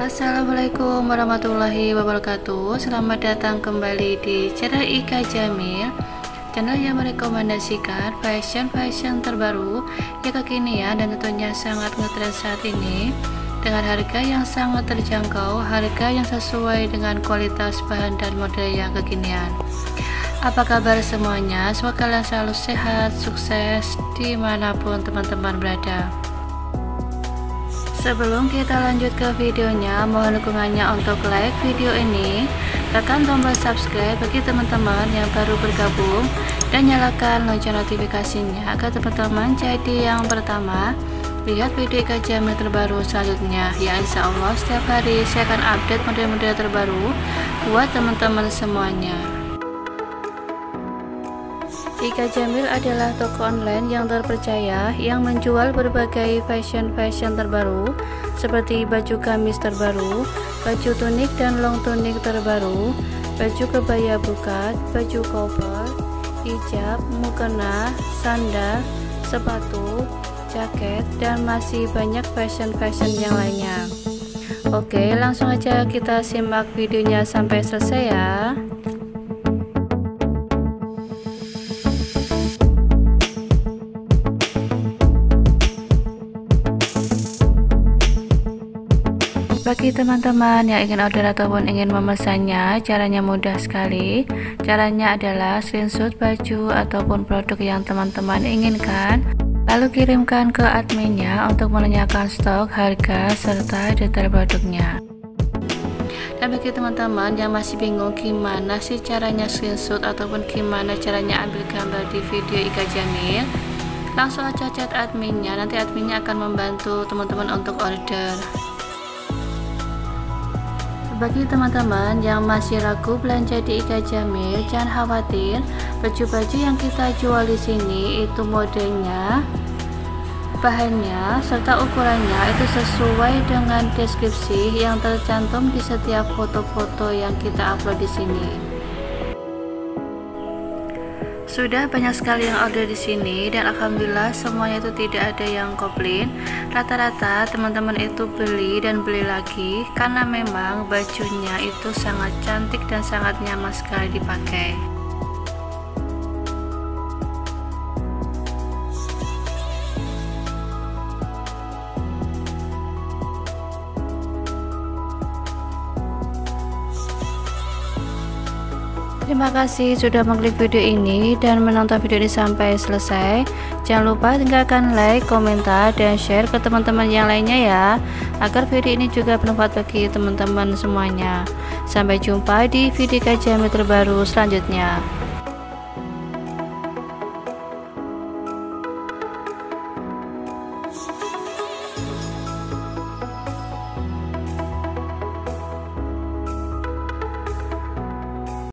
Assalamualaikum warahmatullahi wabarakatuh. Selamat datang kembali di channel Ika Jamil, channel yang merekomendasikan fashion terbaru yang kekinian dan tentunya sangat ngetrend saat ini, dengan harga yang sangat terjangkau, harga yang sesuai dengan kualitas bahan dan model yang kekinian. Apa kabar semuanya? Semoga kalian selalu sehat, sukses dimanapun teman-teman berada. Sebelum kita lanjut ke videonya, mohon dukungannya untuk like video ini, tekan tombol subscribe bagi teman-teman yang baru bergabung, dan nyalakan lonceng notifikasinya agar teman-teman jadi yang pertama lihat video Ika Jamil terbaru selanjutnya. Ya, insya Allah setiap hari saya akan update model-model terbaru buat teman-teman semuanya. Ika Jamil adalah toko online yang terpercaya yang menjual berbagai fashion terbaru seperti baju gamis terbaru, baju tunik dan long tunik terbaru, baju kebaya bukat, baju koper, hijab, mukena, sandal, sepatu, jaket, dan masih banyak fashion yang lainnya. Oke, langsung aja kita simak videonya sampai selesai ya. Bagi teman-teman yang ingin order ataupun ingin memesannya, caranya mudah sekali. Caranya adalah screenshot baju ataupun produk yang teman-teman inginkan, lalu kirimkan ke adminnya untuk menanyakan stok, harga, serta detail produknya. Dan bagi teman-teman yang masih bingung gimana sih caranya screenshot ataupun gimana caranya ambil gambar di video Ika Jamil, langsung aja chat adminnya, nanti adminnya akan membantu teman-teman untuk order. Bagi teman-teman yang masih ragu belanja di Ika Jamil, jangan khawatir. Baju-baju yang kita jual di sini itu modelnya, bahannya, serta ukurannya itu sesuai dengan deskripsi yang tercantum di setiap foto-foto yang kita upload di sini. Sudah banyak sekali yang order di sini dan alhamdulillah semuanya itu tidak ada yang komplain. Rata-rata teman-teman itu beli dan beli lagi karena memang bajunya itu sangat cantik dan sangat nyaman sekali dipakai. Terima kasih sudah mengklik video ini dan menonton video ini sampai selesai. Jangan lupa tinggalkan like, komentar, dan share ke teman-teman yang lainnya ya, agar video ini juga bermanfaat bagi teman-teman semuanya. Sampai jumpa di video Ika Jamil terbaru selanjutnya.